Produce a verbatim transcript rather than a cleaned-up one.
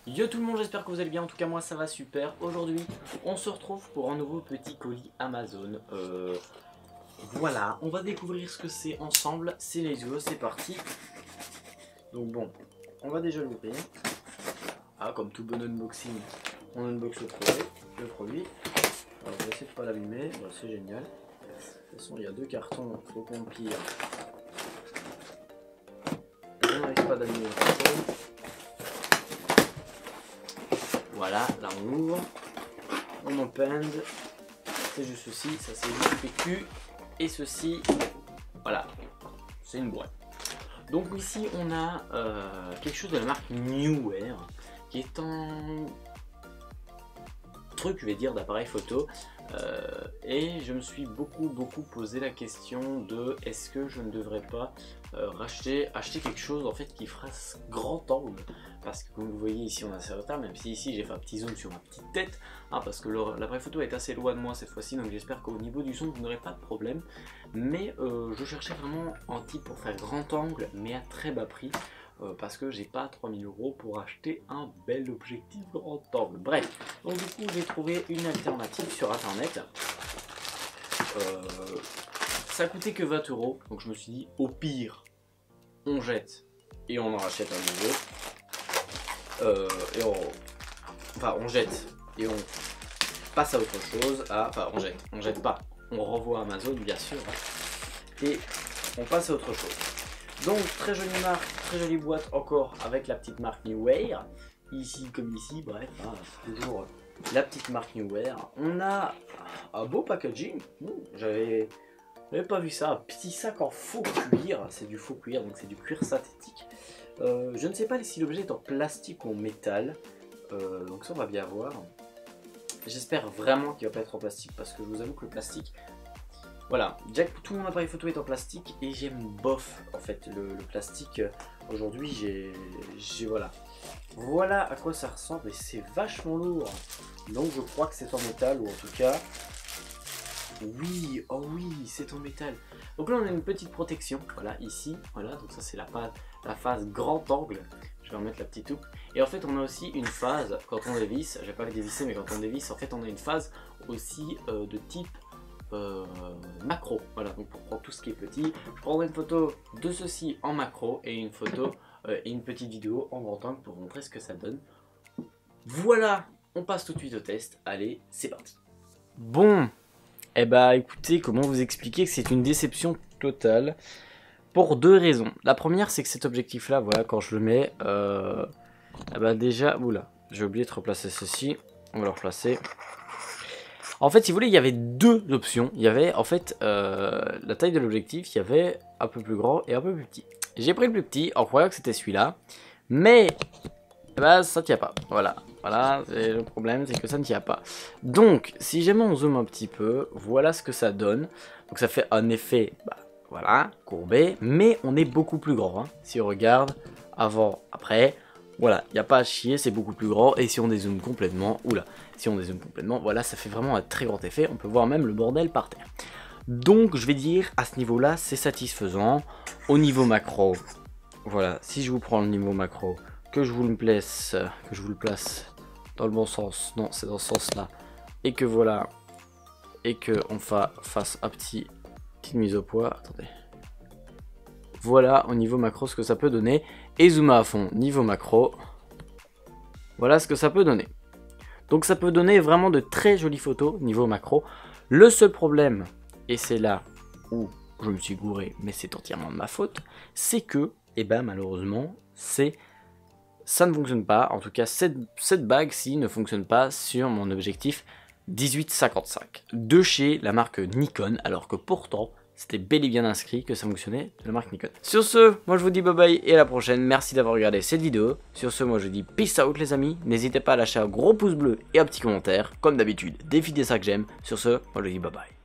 Yo tout le monde, j'espère que vous allez bien, en tout cas moi ça va super. Aujourd'hui on se retrouve pour un nouveau petit colis Amazon. euh, Voilà, on va découvrir ce que c'est ensemble, c'est les yeux, c'est parti. Donc bon, on va déjà l'ouvrir. Ah, comme tout bon unboxing, on unbox le produit. Le produit. Alors on va essayer de pas l'abîmer, bon, c'est génial. De toute façon il y a deux cartons, faut qu'on pire. On n'arrive pas d'abîmer le carton. Voilà, là on ouvre, on open, c'est juste ceci, ça c'est du P Q, et ceci, voilà, c'est une boîte. Donc ici on a euh, quelque chose de la marque Neewer, qui est un truc, je vais dire, d'appareil photo, euh, et je me suis beaucoup beaucoup posé la question de est-ce que je ne devrais pas euh, racheter, acheter quelque chose en fait qui fasse grand angle, parce que comme vous voyez ici on a assez retard, même si ici j'ai fait un petit zoom sur ma petite tête, hein, parce que l'appareil photo est assez loin de moi cette fois-ci, donc j'espère qu'au niveau du son vous n'aurez pas de problème, mais euh, je cherchais vraiment un type pour faire grand angle mais à très bas prix. Euh, parce que j'ai pas trois mille euros pour acheter un bel objectif grand angle. Bref, donc du coup j'ai trouvé une alternative sur internet. Euh, ça coûtait que vingt euros, donc je me suis dit au pire on jette et on en rachète un nouveau. Euh, et on, enfin on jette et on passe à autre chose. À, enfin on jette, on jette pas, on renvoie à Amazon bien sûr, et on passe à autre chose. Donc très jolie marque, très jolie boîte encore avec la petite marque Neewer. Ici comme ici, bref, hein, toujours la petite marque Neewer. On a un beau packaging, j'avais pas vu ça, un petit sac en faux cuir, c'est du faux cuir, donc c'est du cuir synthétique. Euh, je ne sais pas si l'objet est en plastique ou en métal, euh, donc ça on va bien voir. J'espère vraiment qu'il va pas être en plastique, parce que je vous avoue que le plastique... Voilà, déjà que tout mon appareil photo est en plastique et j'aime bof en fait le, le plastique. Aujourd'hui j'ai voilà. Voilà à quoi ça ressemble et c'est vachement lourd. Donc je crois que c'est en métal, ou en tout cas... Oui, oh oui, c'est en métal. Donc là on a une petite protection, voilà, ici, voilà, donc ça c'est la, la phase grand angle. Je vais remettre la petite toupe. Et en fait on a aussi une phase, quand on dévisse, je vais pas le dévisser, mais quand on dévisse, en fait on a une phase aussi euh, de type Euh, macro. Voilà, donc pour prendre tout ce qui est petit, je prendrai une photo de ceci en macro et une photo euh, et une petite vidéo en grand angle pour vous montrer ce que ça donne. Voilà, on passe tout de suite au test. Allez, c'est parti. Bon, et eh bah écoutez, comment vous expliquer que c'est une déception totale pour deux raisons. La première, c'est que cet objectif là, voilà, quand je le mets, euh, eh bah déjà, oula, j'ai oublié de replacer ceci. On va le replacer. En fait, si vous voulez, il y avait deux options. Il y avait, en fait, euh, la taille de l'objectif, il y avait un peu plus grand et un peu plus petit. J'ai pris le plus petit en croyant que c'était celui-là, mais eh ben, ça ne tient pas. Voilà, voilà, le problème, c'est que ça ne tient pas. Donc, si jamais on zoome un petit peu, voilà ce que ça donne. Donc, ça fait un effet, bah, voilà, courbé, mais on est beaucoup plus grand. Hein. Si on regarde avant, après... Voilà, il n'y a pas à chier, c'est beaucoup plus grand, et si on dézoome complètement, oula, si on dézoome complètement, voilà, ça fait vraiment un très grand effet, on peut voir même le bordel par terre. Donc, je vais dire, à ce niveau-là, c'est satisfaisant. Au niveau macro, voilà, si je vous prends le niveau macro, que je vous le place, que je vous le place dans le bon sens, non, c'est dans ce sens-là, et que voilà, et que on fa fasse un petit, petite mise au poids, attendez. Voilà au niveau macro ce que ça peut donner. Et zoomer à fond niveau macro. Voilà ce que ça peut donner. Donc ça peut donner vraiment de très jolies photos niveau macro. Le seul problème, et c'est là où je me suis gouré, mais c'est entièrement de ma faute, c'est que, et ben malheureusement, c'est ça ne fonctionne pas. En tout cas, cette, cette bague-ci ne fonctionne pas sur mon objectif dix-huit cinquante-cinq de chez la marque Nikon, alors que pourtant c'était bel et bien inscrit que ça fonctionnait de la marque Nikon. Sur ce, moi je vous dis bye bye et à la prochaine. Merci d'avoir regardé cette vidéo. Sur ce, moi je dis peace out les amis. N'hésitez pas à lâcher un gros pouce bleu et un petit commentaire. Comme d'habitude, défi des sacs j'aime. Sur ce, moi je dis bye bye.